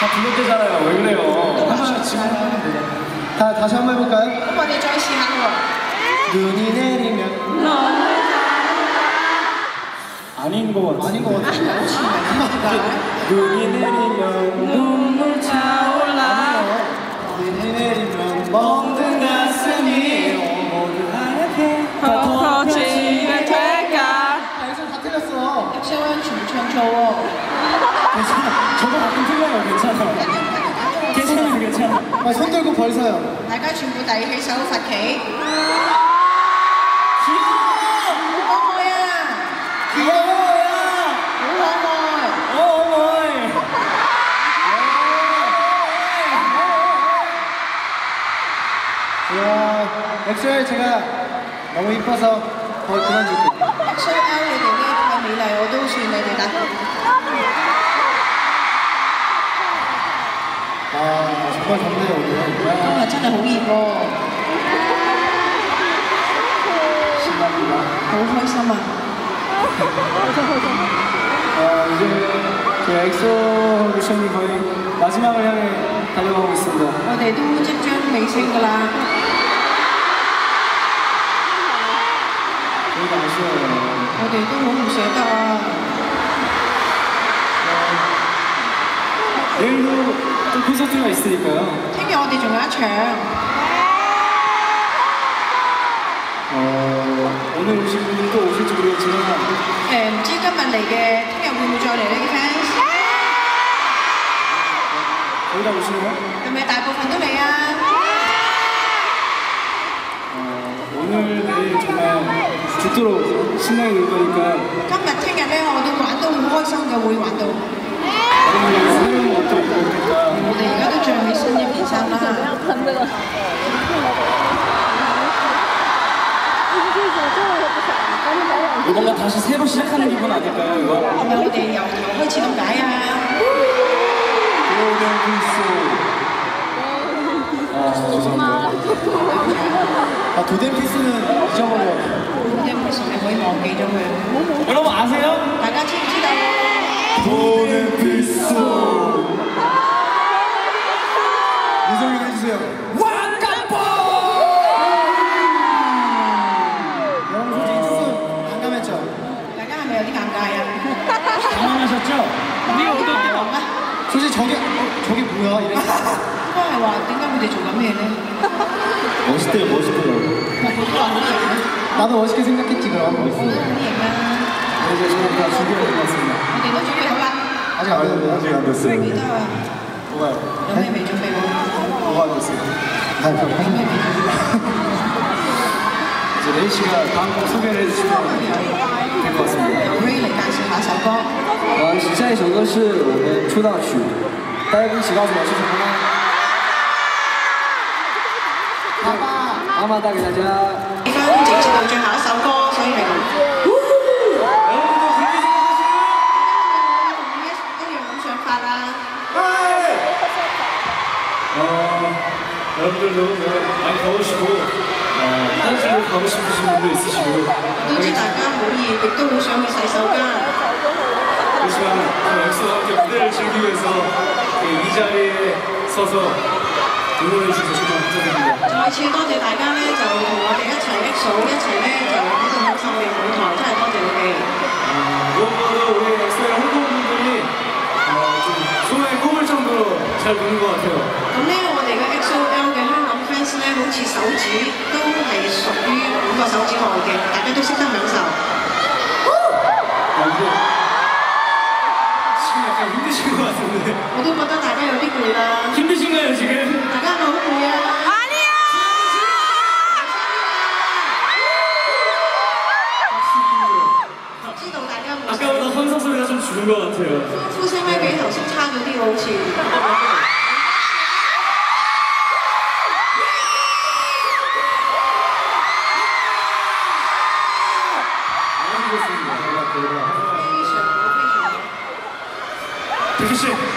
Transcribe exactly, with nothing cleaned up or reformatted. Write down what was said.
다 불렀대잖아요. 왜 그래요? 한번 지금 하는데. 다 다시 한번 해볼까요? 한번 해주시하고. 눈이 내리면 아닌 것 같아. 아닌 것 같아. 눈이 내리면 눈물 차올라. 눈이 내리면 멍든 가슴이 모두 하얗게 덮어지게 될까. 엑소 다 틀렸어. 엑소는 춤춘 줘. 괜찮아. 저거 가끔 틀려요. 괜찮아. 괜찮아. 괜찮아. 아, 손 들고 벌써요. 大家全部遞起手發旗。 엑소엘 제가 너무 이뻐서 거의 그만 줄게요. 엑소엘 你哋呢太美麗，我都算你哋啦。 아 정말 덥네요 오늘. 今日真係好熱喎， 신납니다. 好開心啊！ 아 이제 저희 엑소 미션이 거의 마지막을 향해 달려가고 있습니다. 我哋都即將尾聲㗎啦。 저희가 아쉬워요. 我哋都好唔捨得啊！ 내일도 또 콘서트가 있으니까요. 聽日我哋仲有一場。 어, 오늘 오신 분들도 오실지 모르겠지만 誒唔知今日嚟嘅，聽日會唔會再嚟呢啲 fans？ 거의 다 오시나요? 係咪大部分都嚟啊？ 어, 오늘 내일 정말 죽도록 신나게 놀 거니까 今日聽日咧，我都玩到好開心嘅，會玩到。 여러분들 새로운 옷도 입고 오니까 我哋而家都着起新一件衫啦。 이거 뭔가 다시 새로 시작하는 기분 아닐까요 이거? 係咪我哋由頭開始咁解啊？ 고된 필수. 아 죄송합니다. 아 도덴 필수는 잊어버려요. 因為其實你可以忘記咗佢。 여러분 아세요? 大家知唔知道？ 도덴 필수. 유성이 해주세요. 왕감포. 여러분 솔직히 좀 난감했죠? 大家係咪有啲尷尬啊？ 당황하셨죠? 呢個都講啊！ 솔직히 저게 어, 저게 뭐야? 이래. 都係話點解佢哋做緊咩咧？ 멋있대요, 멋있대요. 佢都話好型啊！ 나도 멋있게 생각했지 그럼. 我都好型啊！ 네, 이제 저희 다 준비가 된 것 같습니다. 我哋都準備好啦。 아직 안 됐는데. 아직 안 됐어요. 記得啊！ 뭐가요? 有咩未準備好？ 뭐가 안 됐어요? 아, 有咩未準備好？ 이제 레이 씨가 다음 곡 소개를 해주시면 될 것 같습니다. 由 Ray 嚟介紹下首歌。 呃，下一首歌是我们出道曲，大家可以一起告诉我是什么呢？ 爸爸， 妈妈带给大家。 已經直接到最後一首歌，所以係。 여러분도 그렇게 생각하시나요? 都要咁想法啦。 어, 여러분들도 많이 더우시고 어, 화장실로 가고 싶으신 분도 있으시고 都知大家好熱，亦都好想去洗手間。 그렇지만 저 엑소와 함께 무대를 즐기기 위해서 이 자리에 서서 응원해 주셔서 정말 감사드립니다. 再次多謝大家咧，就同我哋一齊 E X O 一齊咧，就喺度感受嘅舞台，真係多謝你哋。 어, 무엇보다도 우리 엑소의 홍보분들이 어, 좀 손에 꼽을 정도로 잘 노는 것 같아요. 咁咧，我哋嘅 E X O L 嘅香港 fans 咧，好似手指都係屬於五個手指內嘅，大家都識得享受。 아, 이거 지금 약간 힘드신 것 같은데 我都覺得大家有啲攰啦， 힘드신가요 지금? 大家係咪好攰啊？ 知道大家冇。 아까보다 환성 소리가 좀 줄은 것 같아요. 呼聲咧比頭先差咗啲喎，好似。 백희 씨.